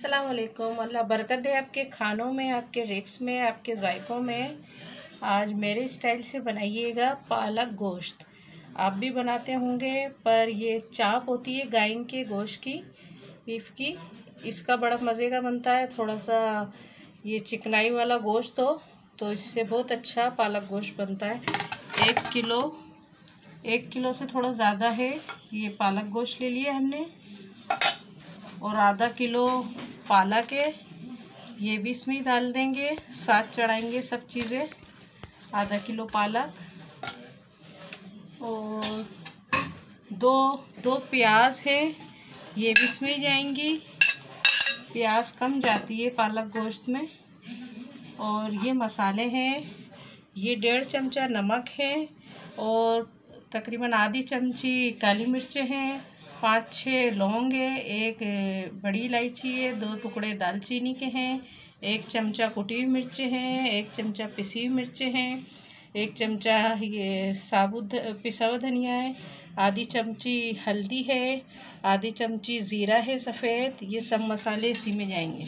अस्सलाम वालेकुम। अल्लाह बरकत दे आपके खानों में, आपके रिक्स में, आपके जायकों में। आज मेरे स्टाइल से बनाइएगा पालक गोश्त। आप भी बनाते होंगे, पर ये चाप होती है गाय के गोश्त की, बीफ की। इसका बड़ा मज़े का बनता है। थोड़ा सा ये चिकनाई वाला गोश्त हो तो इससे बहुत अच्छा पालक गोश्त बनता है। 1 किलो से थोड़ा ज़्यादा है ये पालक गोश्त ले लिया हमने, और आधा किलो पालक है, ये भी इसमें ही डाल देंगे, साथ चढ़ाएंगे सब चीज़ें। आधा किलो पालक और दो प्याज है, ये भी इसमें ही जाएंगी। प्याज कम जाती है पालक गोश्त में। और ये मसाले हैं, ये 1.5 चमचा नमक है, और तकरीबन आधी चमची काली मिर्चें हैं, 5-6 लौंग है, 1 बड़ी इलायची है, 2 टुकड़े दालचीनी के हैं, 1 चमचा कुटी हुई मिर्चें हैं, 1 चमचा पिसी हुई मिर्चें हैं, 1 चमचा ये साबुत पिसा हुआ धनिया है, आधी चमची हल्दी है, आधी चमची ज़ीरा है सफ़ेद। ये सब मसाले इसी में जाएंगे।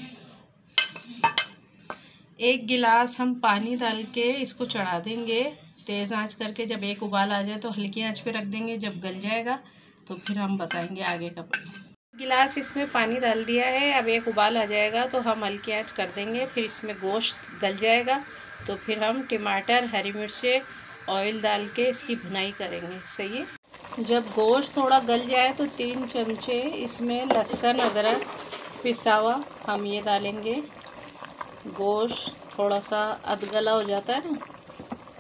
1 गिलास हम पानी डाल के इसको चढ़ा देंगे तेज़ आंच करके। जब एक उबाल आ जाए तो हल्की आंच पे रख देंगे। जब गल जाएगा तो फिर हम बताएंगे आगे का। गिलास इसमें पानी डाल दिया है, अब एक उबाल आ जाएगा तो हम हल्की आंच कर देंगे। फिर इसमें गोश्त गल जाएगा तो फिर हम टमाटर, हरी मिर्चें, ऑयल डाल के इसकी भुनाई करेंगे। सही है। जब गोश्त थोड़ा गल जाए तो 3 चमचे इसमें लहसुन अदरक पिसा हुआ हम ये डालेंगे। गोश्त थोड़ा सा अधगला हो जाता है ना, तो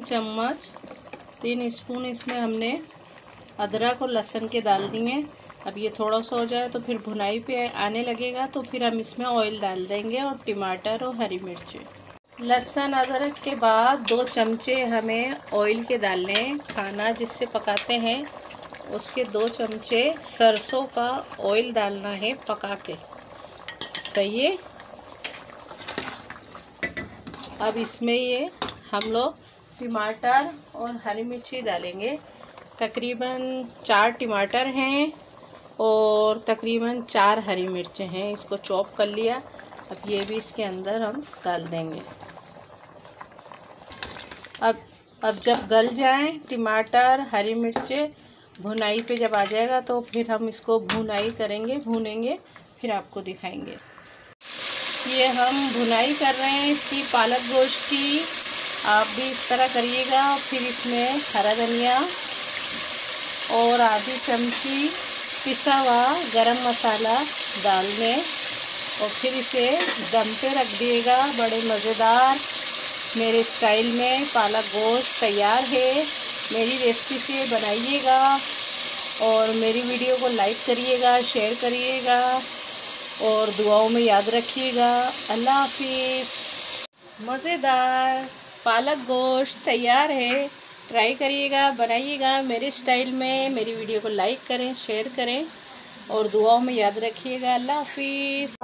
3 स्पून इसमें हमने अदरक और लहसुन के डाल दिए। अब ये थोड़ा सा हो जाए तो फिर भुनाई पे आने लगेगा तो फिर हम इसमें ऑयल डाल देंगे और टमाटर और हरी मिर्चें। लहसुन अदरक के बाद 2 चमचे हमें ऑयल के डालने हैं। खाना जिससे पकाते हैं उसके 2 चमचे सरसों का ऑयल डालना है पका के। सही है। अब इसमें ये हम लोग टमाटर और हरी मिर्ची डालेंगे। तकरीबन 4 टमाटर हैं और तकरीबन 4 हरी मिर्चें हैं, इसको चॉप कर लिया। अब ये भी इसके अंदर हम डाल देंगे। अब जब गल जाएं टमाटर, हरी मिर्चें, भुनाई पे जब आ जाएगा तो फिर हम इसको भुनाई करेंगे, भूनेंगे, फिर आपको दिखाएंगे। ये हम भुनाई कर रहे हैं इसकी पालक गोश्त की। आप भी इस तरह करिएगा। फिर इसमें हरा धनिया और आधी चमची पिसा हुआ गरम मसाला डाल दें और फिर इसे दम पे रख दिएगा। बड़े मज़ेदार मेरे स्टाइल में पालक गोश्त तैयार है। मेरी रेसिपी से बनाइएगा और मेरी वीडियो को लाइक करिएगा, शेयर करिएगा और दुआओं में याद रखिएगा। अल्लाह हाफिज़। मज़ेदार पालक गोश्त तैयार है। ट्राई करिएगा, बनाइएगा मेरे स्टाइल में। मेरी वीडियो को लाइक करें, शेयर करें और दुआओं में याद रखिएगा। अल्लाह हाफिज़।